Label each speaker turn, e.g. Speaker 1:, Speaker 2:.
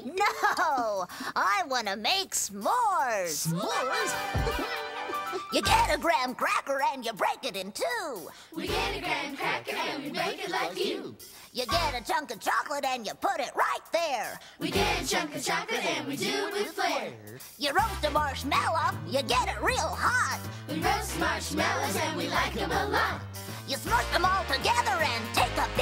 Speaker 1: No, I want to make s'mores.
Speaker 2: S'mores?
Speaker 1: You get a graham cracker and you break it in two.
Speaker 3: We get a graham cracker and we make it like you.
Speaker 1: You get a chunk of chocolate and you put it right there.
Speaker 3: We get a chunk of chocolate and we do it with flair.
Speaker 1: You roast a marshmallow, you get it real hot.
Speaker 3: We roast marshmallows and we like them a lot.
Speaker 1: You smush them all together and take a